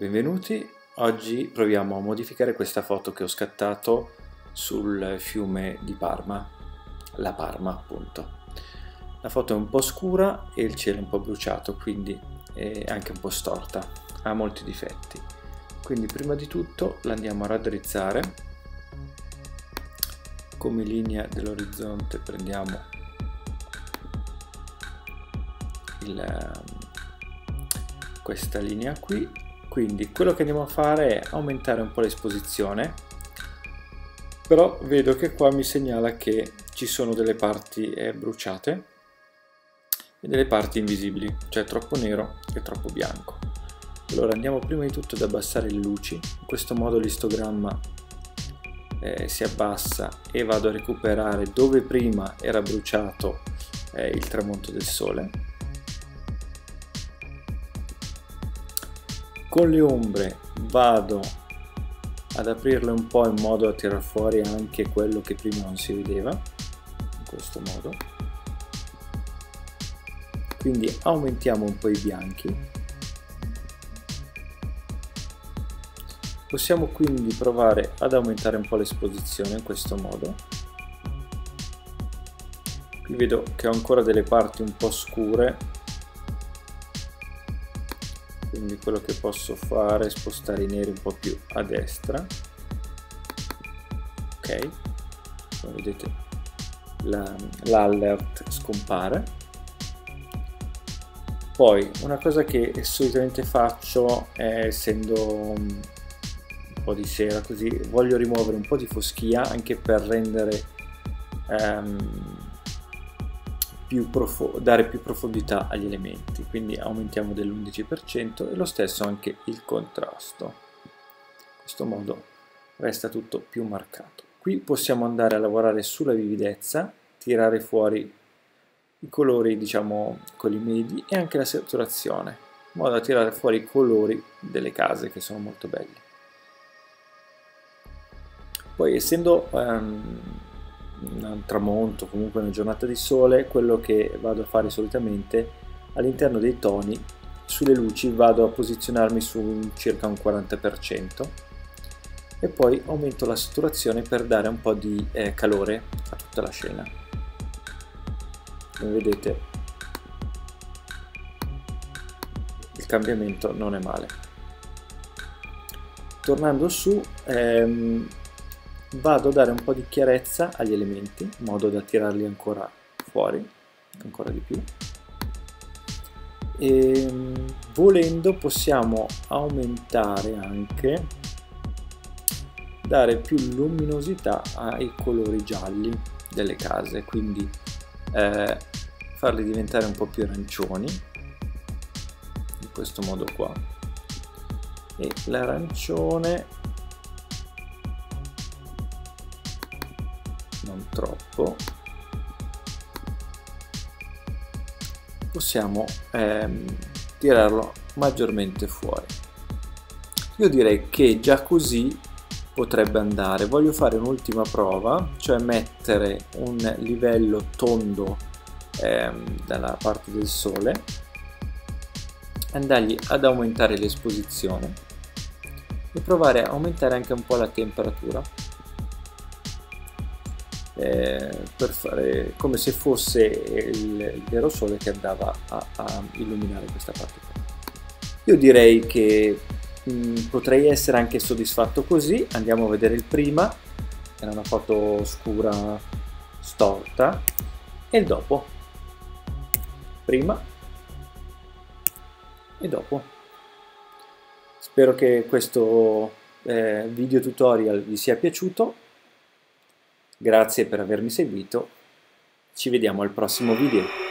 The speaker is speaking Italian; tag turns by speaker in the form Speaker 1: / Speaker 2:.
Speaker 1: Benvenuti, oggi proviamo a modificare questa foto che ho scattato sul fiume di Parma, la Parma appunto. La foto è un po' scura e il cielo è un po' bruciato, quindi è anche un po' storta, ha molti difetti. Quindi prima di tutto la andiamo a raddrizzare. Come linea dell'orizzonte prendiamo questa linea qui. Quindi quello che andiamo a fare è aumentare un po' l'esposizione, però vedo che qua mi segnala che ci sono delle parti bruciate e delle parti invisibili, cioè troppo nero e troppo bianco. Allora andiamo prima di tutto ad abbassare le luci, in questo modo l'istogramma si abbassa e vado a recuperare dove prima era bruciato il tramonto del sole. Con le ombre vado ad aprirle un po' in modo da tirar fuori anche quello che prima non si vedeva, in questo modo. Quindi aumentiamo un po' i bianchi. Possiamo quindi provare ad aumentare un po' l'esposizione in questo modo. Qui vedo che ho ancora delle parti un po' scure. Quindi quello che posso fare è spostare i neri un po' più a destra. Ok, come vedete l'alert scompare. Poi una cosa che solitamente faccio è, essendo un po' di sera così, voglio rimuovere un po' di foschia anche per rendere dare più profondità agli elementi, quindi aumentiamo dell'11% e lo stesso anche il contrasto. In questo modo resta tutto più marcato. Qui possiamo andare a lavorare sulla vividezza, tirare fuori i colori, diciamo, quelli medi, e anche la saturazione, in modo da tirare fuori i colori delle case che sono molto belli. Poi, essendo un tramonto, comunque una giornata di sole, quello che vado a fare solitamente all'interno dei toni, sulle luci vado a posizionarmi su circa un 40% e poi aumento la saturazione per dare un po' di calore a tutta la scena. Come vedete il cambiamento non è male. Tornando su, vado a dare un po' di chiarezza agli elementi, in modo da tirarli ancora fuori, ancora di più. E volendo possiamo aumentare anche, dare più luminosità ai colori gialli delle case, quindi farli diventare un po' più arancioni, in questo modo qua. E l'arancione non troppo, possiamo tirarlo maggiormente fuori. Io direi che già così potrebbe andare. Voglio fare un'ultima prova, cioè mettere un livello tondo dalla parte del sole, andargli ad aumentare l'esposizione e provare a aumentare anche un po' la temperatura, per fare come se fosse il vero sole che andava a illuminare questa parte qua. Io direi che potrei essere anche soddisfatto così. Andiamo a vedere il prima, era una foto scura storta, e il dopo, prima e dopo. Spero che questo video tutorial vi sia piaciuto. Grazie per avermi seguito, ci vediamo al prossimo video.